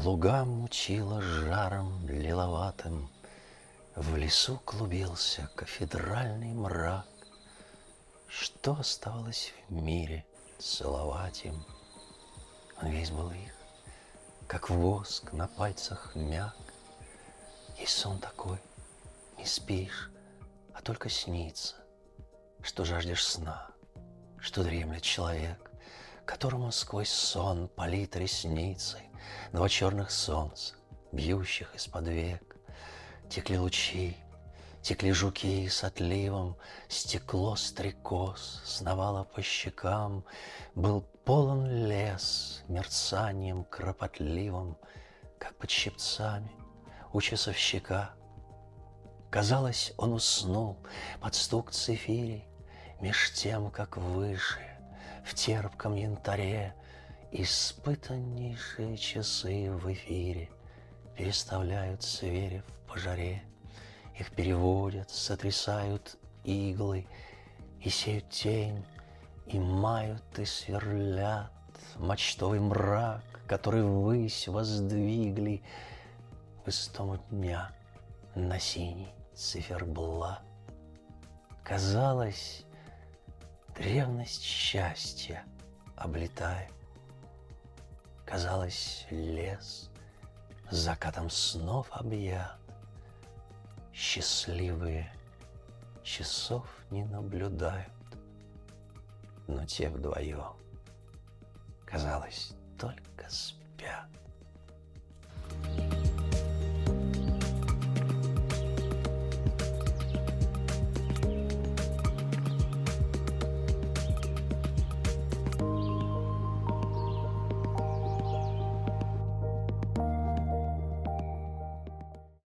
Луга мутило жаром лиловатым, В лесу клубился кафедральный мрак. Что оставалось в мире целовать им? Он весь был их, как воск на пальцах мяк. И сон такой, не спишь, а только снится, что жаждешь сна, что дремлет человек, которому сквозь сон палит ресницы два черных солнца, бьющих из-под век. Текли лучи, текли жуки с отливом, стекло стрекоз сновало по щекам, был полон лес мерцанием кропотливым, как под щипцами у часовщика. Казалось, он уснул под стук цифирей, меж тем, как выше, в терпком янтаре, испытаннейшие часы в эфире переставляют, сверив по жаре. Их переводят, сотрясают иглы, и сеют тень, и мают, и сверлят мачтовый мрак, который ввысь воздвигли в истому дня на синий циферблат. Казалось, древность счастья облетает. Казалось, лес закатом снов объят. Счастливые часов не наблюдают, но те вдвоем, казалось, только спят.